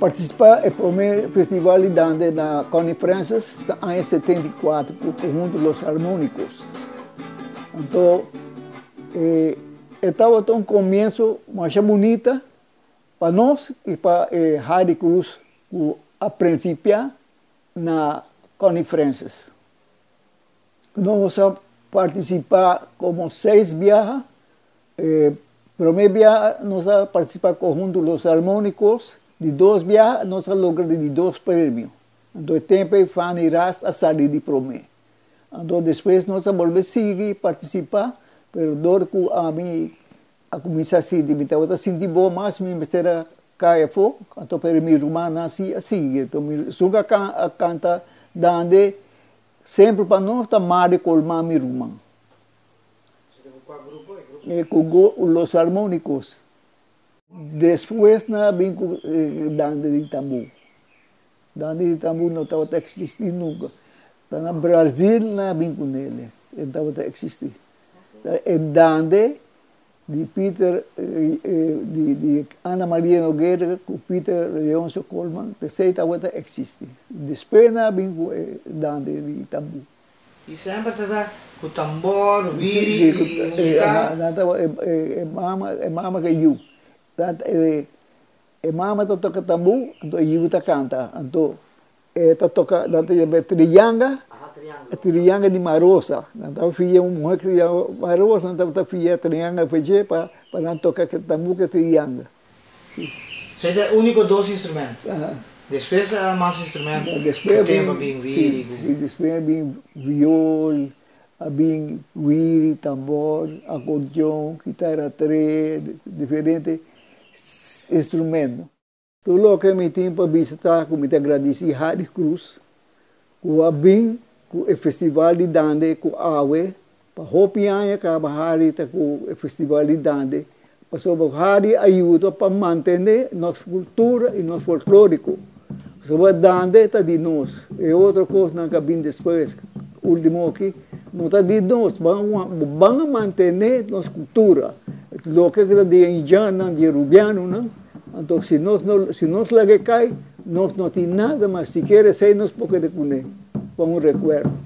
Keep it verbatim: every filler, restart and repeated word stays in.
participar do primeiro festival de dança na Conferências da ano setenta e quatro, com o conjunto Los Harmônicos. Então, eh, estava um começo muito bonita para nós e para eh, Harry Cruz a principiar na Conferências. Nós vamos participar como seis viagens. Eh, primeiro viagem, nós vamos participar com o conjunto Los Harmônicos. De dois viagens, nós logramos de dois prêmios. Então, o tempo é Fanny irá a sair de primeiro. Então, depois, nós vamos seguir participar, mas dor que a mim, a começar a sentir, então, eu senti bom, mas me mistério caia fogo, então, para minha irmã nasci assim. Então, suga a canta, dande, sempre para nós, está Mari Colmar, minha irmã. Você tem qual grupo? É com os Harmônicos. Depois, na vim com Dande de Tambu. Dande de Tambu não estava a existir nunca. No Brasil, não vim com ele. Não estava a existir. E Dande, de Peter, de, de Ana Maria Nogueira, com Peter Leôncio Colman, pensei que estava a existir. Depois, não vim com Dande de Tambu. E sempre está com o tambor, o viri, e música? É mama, é mama que eu. E e mama to toca tambu, então eu ta canta, então é ta toca da trianga, trianga de marosa, então filha um mulher que marosa, então ta filha trianga feje para para não tocar que tambu que trianga. Você é o único dois instrumentos. Depois há mais instrumentos. Depois tem bem viri, sim, depois bem viol, bem viri, tambor, acordeão, guitarra três, diferente instrumento. Tudo que me tem para visitar, como te agradeci Harry Cruz, com a bem, com o festival de dança, com a Awe, para Hopianha, que a Harry está com o festival de dança, para sobre Harry ajuda para manter nossa cultura e nosso folclórico. Sobre a dança está de nós. E outra coisa não que vem depois, último aqui, não está de nós, vamos manter nossa cultura. Lo que é de indiano, de rubiano, não? Então, se nós não, se nós lá que cai, nós não temos nada, mas se quer ser, nós podemos comer, para um recuerdo.